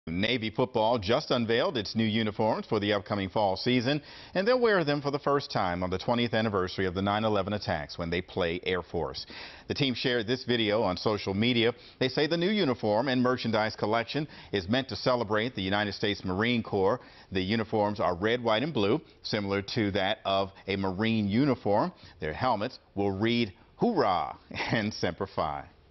Navy football just unveiled its new uniforms for the upcoming fall season, and they'll wear them for the first time on the 20th anniversary of the 9/11 attacks when they play Air Force. The team shared this video on social media. They say the new uniform and merchandise collection is meant to celebrate the United States Marine Corps. The uniforms are red, white, and blue, similar to that of a Marine uniform. Their helmets will read "Hoorah" and Semper Fi.